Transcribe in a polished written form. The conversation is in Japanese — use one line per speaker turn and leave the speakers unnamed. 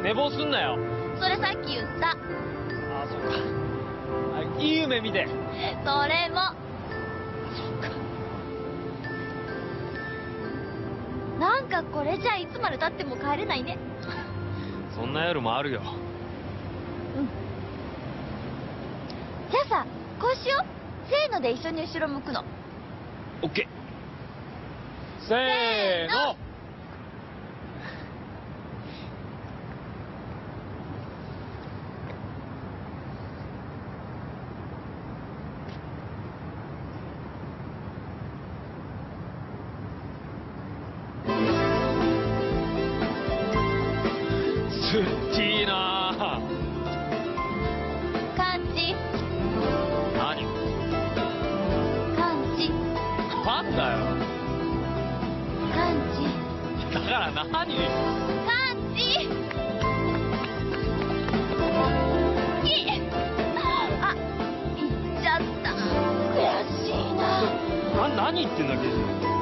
寝坊すんなよ。
それさっき言った。
あ、そうか。いい夢見て。
それも。
そうか。
なんかこれじゃいつまで経っても帰れないね。
そんな夜もあるよ。
うん。じゃあさ、こうしよう。せーので一緒に後ろ向くの。
オッケー。せーの。好きな
漢字。
何？
漢字。
なんだよ。
漢字。
だから何？
漢字。あ、言っちゃった。悔しいな。
何言ってんだっけ？